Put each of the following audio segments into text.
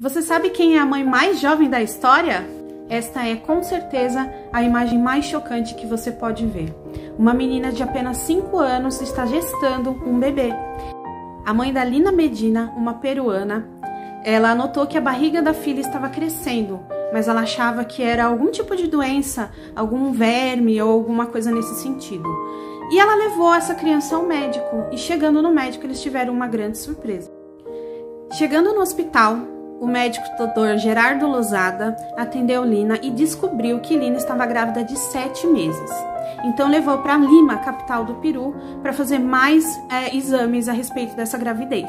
Você sabe quem é a mãe mais jovem da história? Esta é, com certeza, a imagem mais chocante que você pode ver. Uma menina de apenas 5 anos está gestando um bebê. A mãe da Lina Medina, uma peruana, ela notou que a barriga da filha estava crescendo, mas ela achava que era algum tipo de doença, algum verme ou alguma coisa nesse sentido. E ela levou essa criança ao médico, e chegando no médico eles tiveram uma grande surpresa. Chegando no hospital, o médico Dr. Gerardo Lozada atendeu Lina e descobriu que Lina estava grávida de 7 meses. Então levou para Lima, capital do Peru, para fazer mais exames a respeito dessa gravidez.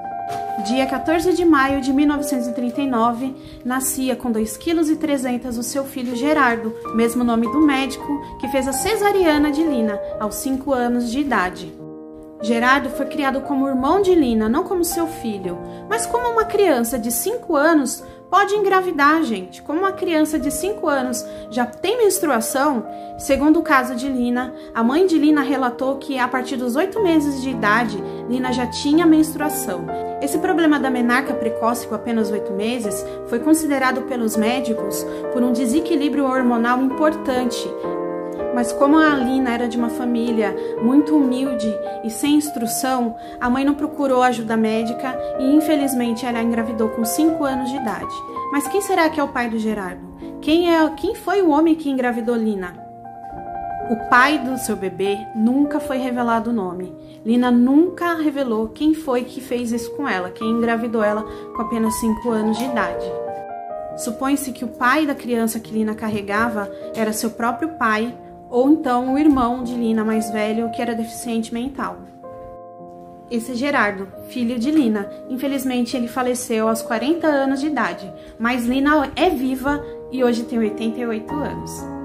Dia 14 de maio de 1939, nascia com 2,3 kg o seu filho Gerardo, mesmo nome do médico que fez a cesariana de Lina aos 5 anos de idade. Gerardo foi criado como irmão de Lina, não como seu filho. Mas como uma criança de 5 anos pode engravidar, gente? Como uma criança de 5 anos já tem menstruação? Segundo o caso de Lina, a mãe de Lina relatou que a partir dos 8 meses de idade, Lina já tinha menstruação. Esse problema da menarca precoce com apenas 8 meses foi considerado pelos médicos por um desequilíbrio hormonal importante. Mas como a Lina era de uma família muito humilde e sem instrução, a mãe não procurou ajuda médica e infelizmente ela engravidou com 5 anos de idade. Mas quem será que é o pai do Gerardo? Quem foi o homem que engravidou Lina? O pai do seu bebê nunca foi revelado o nome. Lina nunca revelou quem foi que fez isso com ela, quem engravidou ela com apenas 5 anos de idade. Supõe-se que o pai da criança que Lina carregava era seu próprio pai, ou então o irmão de Lina mais velho, que era deficiente mental. Esse é Gerardo, filho de Lina. Infelizmente ele faleceu aos 40 anos de idade, mas Lina é viva e hoje tem 88 anos.